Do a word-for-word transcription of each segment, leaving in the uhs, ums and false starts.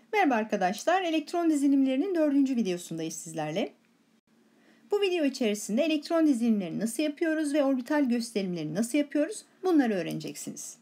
Merhaba arkadaşlar, elektron dizilimlerinin dördüncü videosundayız sizlerle. Bu video içerisinde elektron dizilimlerini nasıl yapıyoruz ve orbital gösterimlerini nasıl yapıyoruz bunları öğreneceksiniz.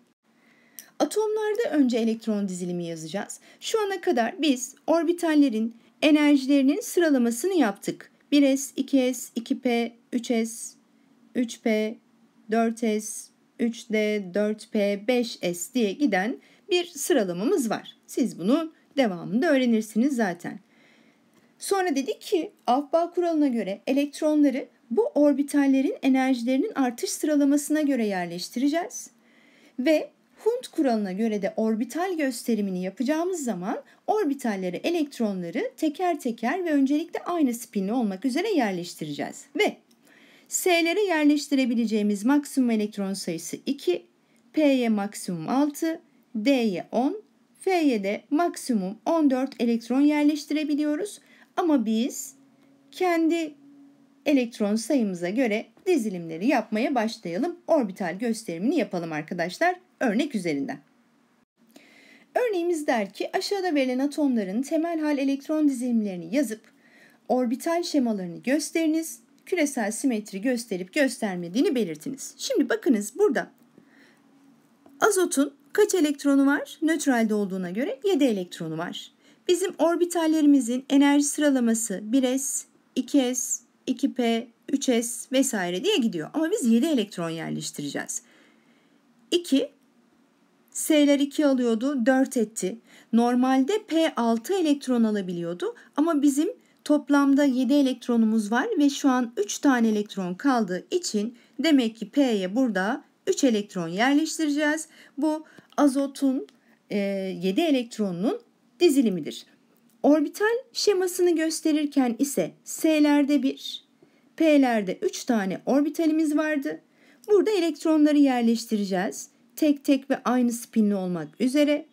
Atomlarda önce elektron dizilimi yazacağız. Şu ana kadar biz orbitallerin enerjilerinin sıralamasını yaptık. bir s, iki s, iki p, üç s, üç p, dört s, üç d, dört p, beş s diye giden bir sıralamamız var. Siz bunun devamında öğrenirsiniz zaten. Sonra dedik ki Aufbau kuralına göre elektronları bu orbitallerin enerjilerinin artış sıralamasına göre yerleştireceğiz. Ve Hund kuralına göre de orbital gösterimini yapacağımız zaman orbitalleri, elektronları teker teker ve öncelikle aynı spinli olmak üzere yerleştireceğiz. Ve S'lere yerleştirebileceğimiz maksimum elektron sayısı iki, P'ye maksimum altı, D'ye on, F'ye de maksimum on dört elektron yerleştirebiliyoruz. Ama biz kendi elektron sayımıza göre dizilimleri yapmaya başlayalım. Orbital gösterimini yapalım arkadaşlar örnek üzerinden. Örneğimiz der ki aşağıda verilen atomların temel hal elektron dizilimlerini yazıp orbital şemalarını gösteriniz. Küresel simetri gösterip göstermediğini belirtiniz. Şimdi bakınız burada azotun kaç elektronu var? Nötralde olduğuna göre yedi elektronu var. Bizim orbitallerimizin enerji sıralaması bir s, iki s, iki p, üç s vesaire diye gidiyor. Ama biz yedi elektron yerleştireceğiz. iki, S'ler iki alıyordu, dört etti. Normalde P altı elektron alabiliyordu ama bizim toplamda yedi elektronumuz var ve şu an üç tane elektron kaldığı için demek ki P'ye burada üç elektron yerleştireceğiz. Bu azotun e, yedi elektronunun dizilimidir. Orbital şemasını gösterirken ise S'lerde bir, P'lerde üç tane orbitalimiz vardı. Burada elektronları yerleştireceğiz. Tek tek ve aynı spinli olmak üzere.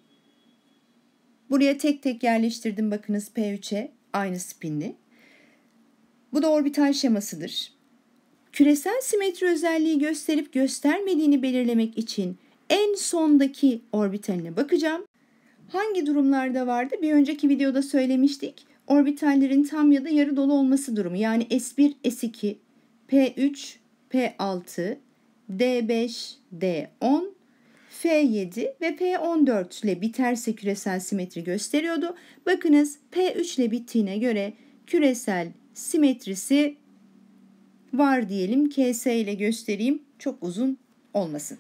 Buraya tek tek yerleştirdim bakınız P üçe aynı spinli. Bu da orbital şemasıdır. Küresel simetri özelliği gösterip göstermediğini belirlemek için en sondaki orbitaline bakacağım. Hangi durumlarda vardı? Bir önceki videoda söylemiştik. Orbitallerin tam ya da yarı dolu olması durumu. Yani S bir, S iki, P üç, P altı, D beş, D on, F yedi ve P on dört ile biterse küresel simetri gösteriyordu. Bakınız P üç ile bittiğine göre küresel simetrisi var diyelim. K S ile göstereyim. Çok uzun olmasın.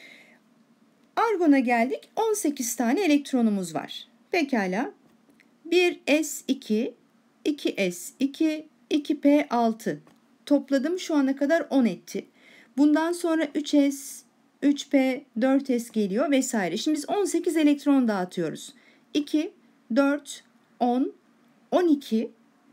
Argon'a geldik. on sekiz tane elektronumuz var. Pekala. bir s iki, iki s iki, iki p altı. Topladım şu ana kadar on etti. Bundan sonra üç s, üç p, dört s geliyor vesaire. Şimdi biz on sekiz elektron dağıtıyoruz. iki, dört, on, on iki.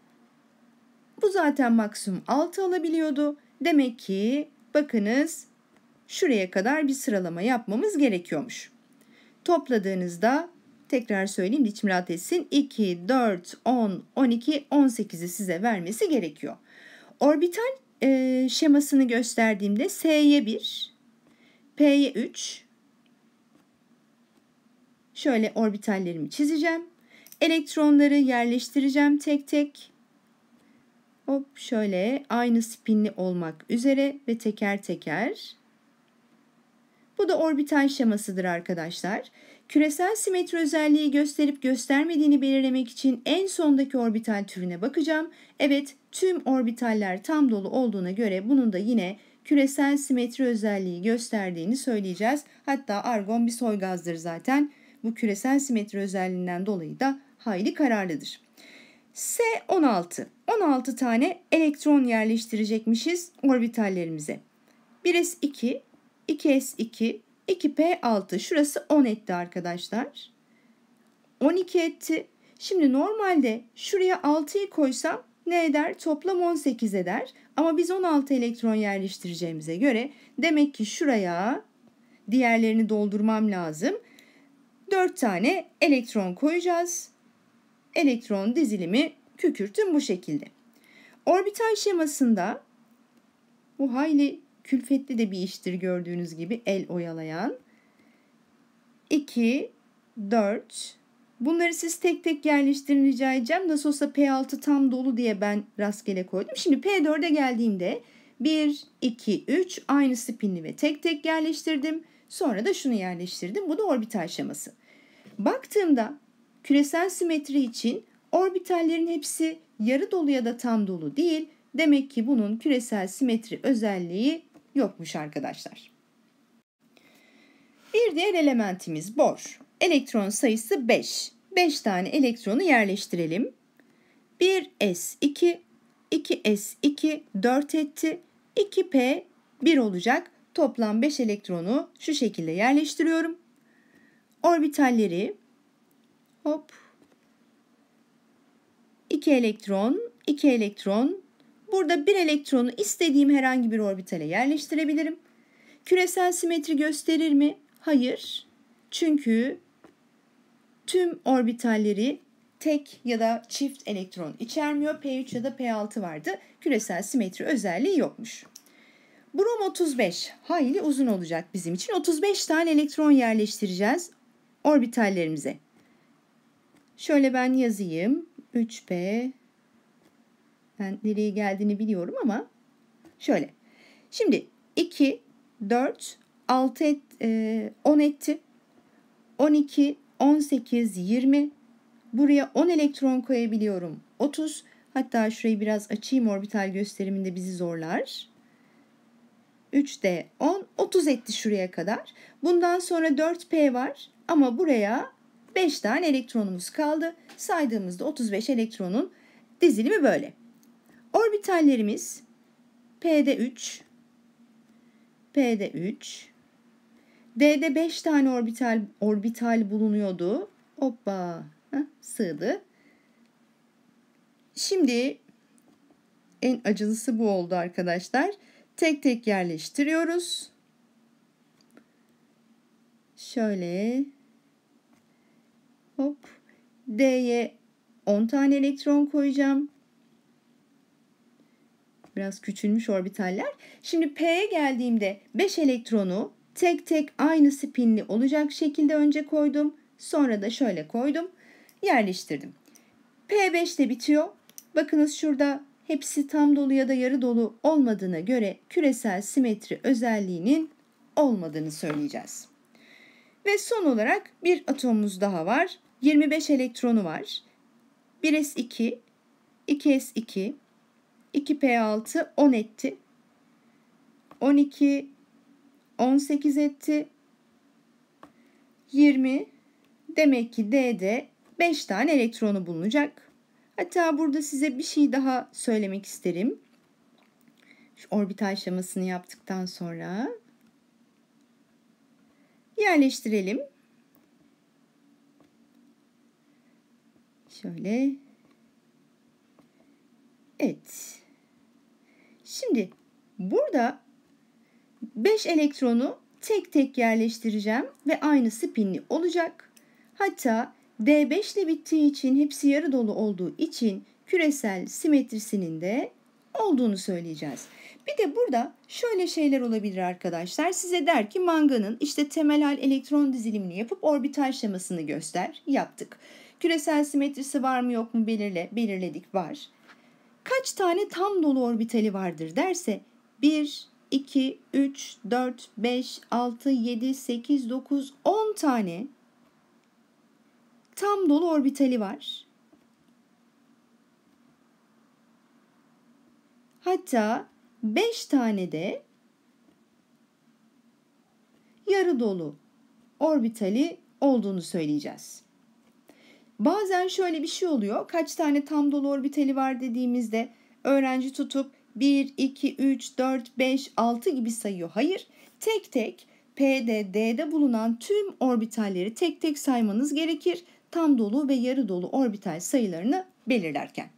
Bu zaten maksimum altı alabiliyordu. Demek ki bakınız şuraya kadar bir sıralama yapmamız gerekiyormuş. Topladığınızda tekrar söyleyeyim de içim rahat etsin. iki, dört, on, on iki, on sekizi size vermesi gerekiyor. Orbital e, şemasını gösterdiğimde S'ye bir, P'ye üç. Şöyle orbitallerimi çizeceğim. Elektronları yerleştireceğim tek tek. Hop şöyle aynı spinli olmak üzere ve teker teker. Bu da orbital şemasıdır arkadaşlar. Küresel simetri özelliği gösterip göstermediğini belirlemek için en sondaki orbital türüne bakacağım. Evet, tüm orbitaller tam dolu olduğuna göre bunun da yine küresel simetri özelliği gösterdiğini söyleyeceğiz. Hatta argon bir soy gazdır zaten. Bu küresel simetri özelliğinden dolayı da hayli kararlıdır. S on altı. on altı tane elektron yerleştirecekmişiz orbitallerimize. bir s iki, iki s iki, iki p altı. Şurası on etti arkadaşlar. on iki etti. Şimdi normalde şuraya altıyı koysam ne eder? Toplam on sekiz eder. Ama biz on altı elektron yerleştireceğimize göre demek ki şuraya diğerlerini doldurmam lazım. dört tane elektron koyacağız. Elektron dizilimi kükürtüm bu şekilde. Orbital şemasında bu hayli külfetli de bir iştir gördüğünüz gibi el oyalayan. iki, dört, Bunları siz tek tek yerleştirin rica edeceğim. Nasıl olsa P altı tam dolu diye ben rastgele koydum. Şimdi P dörde geldiğimde bir, iki, üç aynı spinli ve tek tek yerleştirdim. Sonra da şunu yerleştirdim. Bu da orbital şeması. Baktığımda küresel simetri için orbitallerin hepsi yarı dolu ya da tam dolu değil. Demek ki bunun küresel simetri özelliği yokmuş arkadaşlar. Bir diğer elementimiz bor. Elektron sayısı beş. beş tane elektronu yerleştirelim. bir S iki, iki S iki, dört etti. iki P bir olacak. Toplam beş elektronu şu şekilde yerleştiriyorum. Orbitalleri hop iki elektron, iki elektron. Burada bir elektronu istediğim herhangi bir orbitale yerleştirebilirim. Küresel simetri gösterir mi? Hayır. Çünkü tüm orbitalleri tek ya da çift elektron içermiyor. P üç ya da P altı vardı. Küresel simetri özelliği yokmuş. Brom otuz beş hayli uzun olacak bizim için. otuz beş tane elektron yerleştireceğiz orbitallerimize. Şöyle ben yazayım. üç P. Ben nereye geldiğini biliyorum ama şöyle. Şimdi iki, dört, altı, et, e, on etti. on iki, on sekiz, yirmi. Buraya on elektron koyabiliyorum. otuz. Hatta şurayı biraz açayım, orbital gösteriminde bizi zorlar. üç D on, otuz etti şuraya kadar. Bundan sonra dört P var ama buraya beş tane elektronumuz kaldı. Saydığımızda otuz beş elektronun dizilimi böyle. Orbitallerimiz P'de üç, P'de üç, D'de beş tane orbital orbital bulunuyordu. Hoppa, heh, sığdı. Şimdi en acılısı bu oldu arkadaşlar. Tek tek yerleştiriyoruz. Şöyle hop, D'ye on tane elektron koyacağım. Biraz küçülmüş orbitaller. Şimdi P'ye geldiğimde beş elektronu tek tek aynı spinli olacak şekilde önce koydum. Sonra da şöyle koydum. Yerleştirdim. P beşte bitiyor. Bakınız şurada hepsi tam dolu ya da yarı dolu olmadığına göre küresel simetri özelliğinin olmadığını söyleyeceğiz. Ve son olarak bir atomumuz daha var. yirmi beş elektronu var. bir S iki, iki S iki, iki P altı, on etti. on iki, on sekiz etti. yirmi. Demek ki D'de beş tane elektronu bulunacak. Hatta burada size bir şey daha söylemek isterim. Şu orbital şemasını yaptıktan sonra yerleştirelim. Şöyle. Evet. Şimdi burada beş elektronu tek tek yerleştireceğim ve aynı spinli olacak. Hatta D beş ile bittiği için, hepsi yarı dolu olduğu için küresel simetrisinin de olduğunu söyleyeceğiz. Bir de burada şöyle şeyler olabilir arkadaşlar. Size der ki manganın işte temel hal elektron dizilimini yapıp orbital şemasını göster. Yaptık. Küresel simetrisi var mı yok mu belirle. Belirledik, var. Kaç tane tam dolu orbitali vardır derse bir, iki, üç, dört, beş, altı, yedi, sekiz, dokuz, on tane tam dolu orbitali var. Hatta beş tane de yarı dolu orbitali olduğunu söyleyeceğiz. Bazen şöyle bir şey oluyor. Kaç tane tam dolu orbitali var dediğimizde öğrenci tutup bir, iki, üç, dört, beş, altı gibi sayıyor. Hayır, tek tek P'de, D'de bulunan tüm orbitalleri tek tek saymanız gerekir. Tam dolu ve yarı dolu orbital sayılarını belirlerken.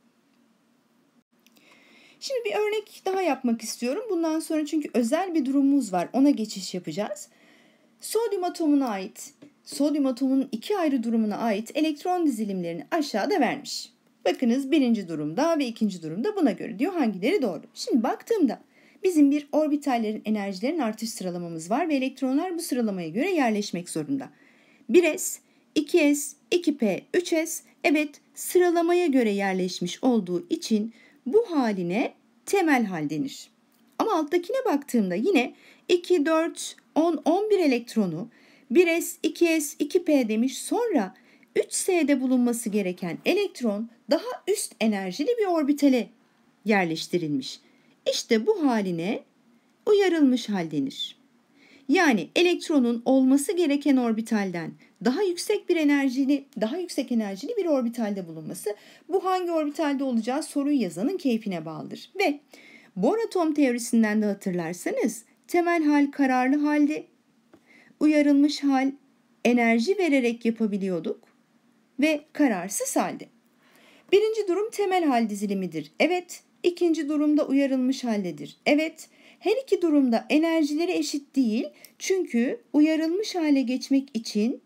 Şimdi bir örnek daha yapmak istiyorum. Bundan sonra çünkü özel bir durumumuz var. Ona geçiş yapacağız. Sodyum atomuna ait, sodyum atomunun iki ayrı durumuna ait elektron dizilimlerini aşağıda vermiş. Bakınız birinci durumda ve ikinci durumda buna göre diyor hangileri doğru. Şimdi baktığımda bizim bir orbitallerin enerjilerin artış sıralamamız var ve elektronlar bu sıralamaya göre yerleşmek zorunda. bir S iki s, iki p, üç s evet sıralamaya göre yerleşmiş olduğu için bu haline temel hal denir. Ama alttakine baktığımda yine iki, dört, on, on bir elektronu bir s, iki s, iki p demiş. Sonra üç s'de bulunması gereken elektron daha üst enerjili bir orbitale yerleştirilmiş. İşte bu haline uyarılmış hal denir. Yani elektronun olması gereken orbitalden daha yüksek bir enerjili, daha yüksek enerjili bir orbitalde bulunması. Bu hangi orbitalde olacağı soruyu yazanın keyfine bağlıdır. Ve Bohr atom teorisinden de hatırlarsanız temel hal kararlı halde, uyarılmış hal enerji vererek yapabiliyorduk ve kararsız halde. Birinci durum temel hal dizilimidir. Evet. İkinci durumda uyarılmış haldedir. Evet. Her iki durumda enerjileri eşit değil. Çünkü uyarılmış hale geçmek için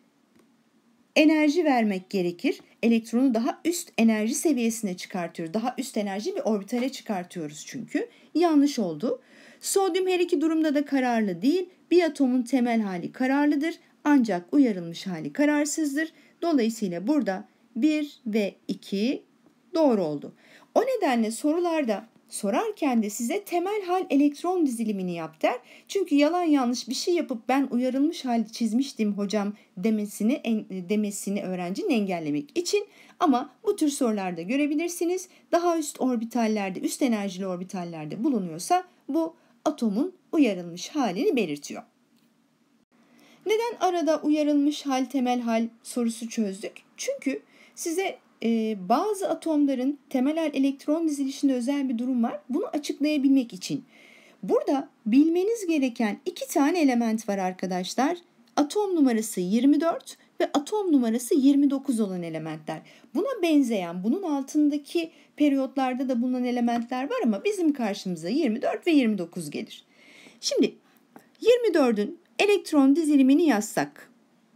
enerji vermek gerekir. Elektronu daha üst enerji seviyesine çıkartıyoruz. Daha üst enerji bir orbitale çıkartıyoruz çünkü. Yanlış oldu. Sodyum her iki durumda da kararlı değil. Bir atomun temel hali kararlıdır. Ancak uyarılmış hali kararsızdır. Dolayısıyla burada bir ve iki doğru oldu. O nedenle sorularda sorarken de size temel hal elektron dizilimini yap der. Çünkü yalan yanlış bir şey yapıp ben uyarılmış hal çizmiştim hocam demesini demesini öğrencinin engellemek için. Ama bu tür sorularda görebilirsiniz. Daha üst orbitallerde, üst enerjili orbitallerde bulunuyorsa bu atomun uyarılmış halini belirtiyor. Neden arada uyarılmış hal, temel hal sorusu çözdük? Çünkü size e, bazı atomların temel hal elektron dizilişinde özel bir durum var. Bunu açıklayabilmek için. Burada bilmeniz gereken iki tane element var arkadaşlar. Atom numarası yirmi dört ve atom numarası yirmi dokuz olan elementler. Buna benzeyen, bunun altındaki periyotlarda da bulunan elementler var ama bizim karşımıza yirmi dört ve yirmi dokuz gelir. Şimdi yirmi dördün elektron dizilimini yazsak.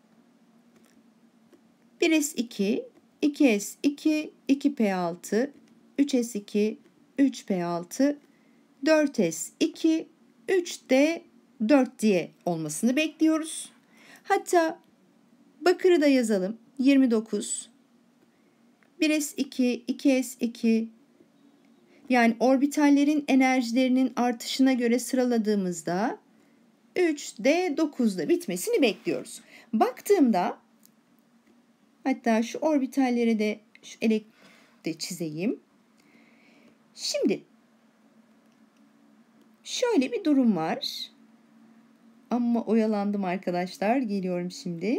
bir s iki, iki s iki, iki p altı, üç s iki, üç p altı, dört s iki, üç d dört diye olmasını bekliyoruz. Hatta bakırı da yazalım. yirmi dokuz, bir s iki, iki s iki, yani orbitallerin enerjilerinin artışına göre sıraladığımızda üç d dokuzda bitmesini bekliyoruz. Baktığımda hatta şu orbitallere de şu elektrikte çizeyim. Şimdi şöyle bir durum var. Ama oyalandım arkadaşlar. Geliyorum şimdi.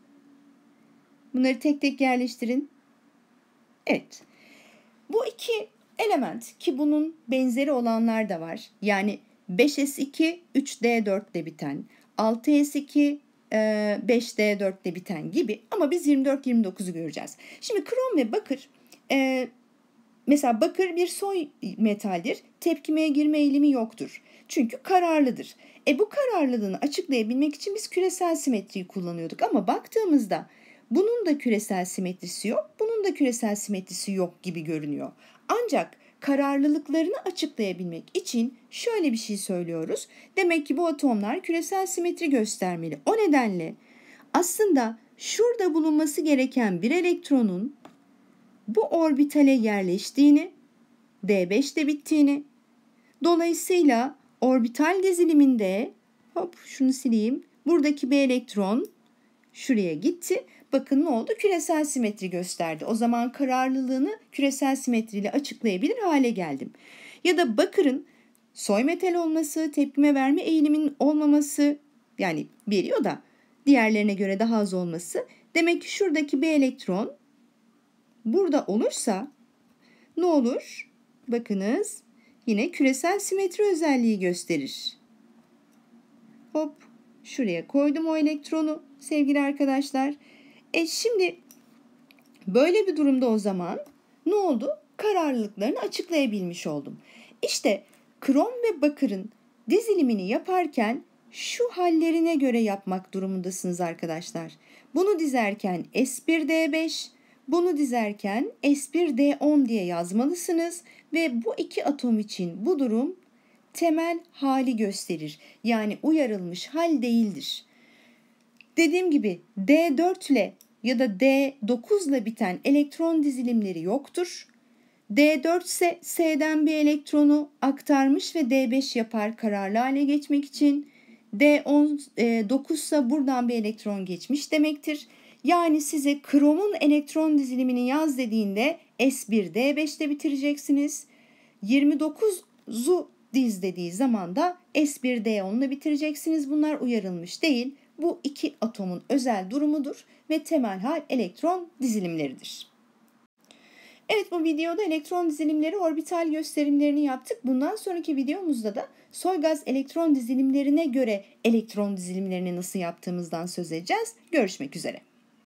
Bunları tek tek yerleştirin. Evet. Bu iki element ki bunun benzeri olanlar da var. Yani beş s iki, üç d dört ile biten, altı s iki, beş d dört ile biten gibi ama biz yirmi dört yirmi dokuzu göreceğiz. Şimdi krom ve bakır, e, mesela bakır bir soy metaldir. Tepkimeye girme eğilimi yoktur. Çünkü kararlıdır. E bu kararlılığını açıklayabilmek için biz küresel simetriyi kullanıyorduk ama baktığımızda bunun da küresel simetrisi yok, bunun da küresel simetrisi yok gibi görünüyor. Ancak kararlılıklarını açıklayabilmek için şöyle bir şey söylüyoruz. Demek ki bu atomlar küresel simetri göstermeli. O nedenle aslında şurada bulunması gereken bir elektronun bu orbitale yerleştiğini, d beşte bittiğini, dolayısıyla orbital diziliminde, hop şunu sileyim, buradaki bir elektron şuraya gitti. Bakın ne oldu? Küresel simetri gösterdi. O zaman kararlılığını küresel simetriyle açıklayabilir hale geldim. Ya da bakırın soy metal olması, tepkime verme eğiliminin olmaması, yani veriyor da diğerlerine göre daha az olması. Demek ki şuradaki bir elektron burada olursa ne olur? Bakınız yine küresel simetri özelliği gösterir. Hop şuraya koydum o elektronu sevgili arkadaşlar. E şimdi böyle bir durumda o zaman ne oldu? Kararlılıklarını açıklayabilmiş oldum. İşte krom ve bakırın dizilimini yaparken şu hallerine göre yapmak durumundasınız arkadaşlar. Bunu dizerken S bir D beş, bunu dizerken S bir D on diye yazmalısınız ve bu iki atom için bu durum temel hali gösterir. Yani uyarılmış hal değildir. Dediğim gibi D dört ile ya da D dokuz ile biten elektron dizilimleri yoktur. D dört ise S'den bir elektronu aktarmış ve D beş yapar kararlı hale geçmek için. D dokuz ise buradan bir elektron geçmiş demektir. Yani size kromun elektron dizilimini yaz dediğinde S bir D beş'te bitireceksiniz. yirmi dokuzu diz dediği zaman da S bir D on ile bitireceksiniz. Bunlar uyarılmış değil. Bu iki atomun özel durumudur ve temel hal elektron dizilimleridir. Evet, bu videoda elektron dizilimleri orbital gösterimlerini yaptık. Bundan sonraki videomuzda da Soy-Gaz elektron dizilimlerine göre elektron dizilimlerini nasıl yaptığımızdan söz edeceğiz. Görüşmek üzere.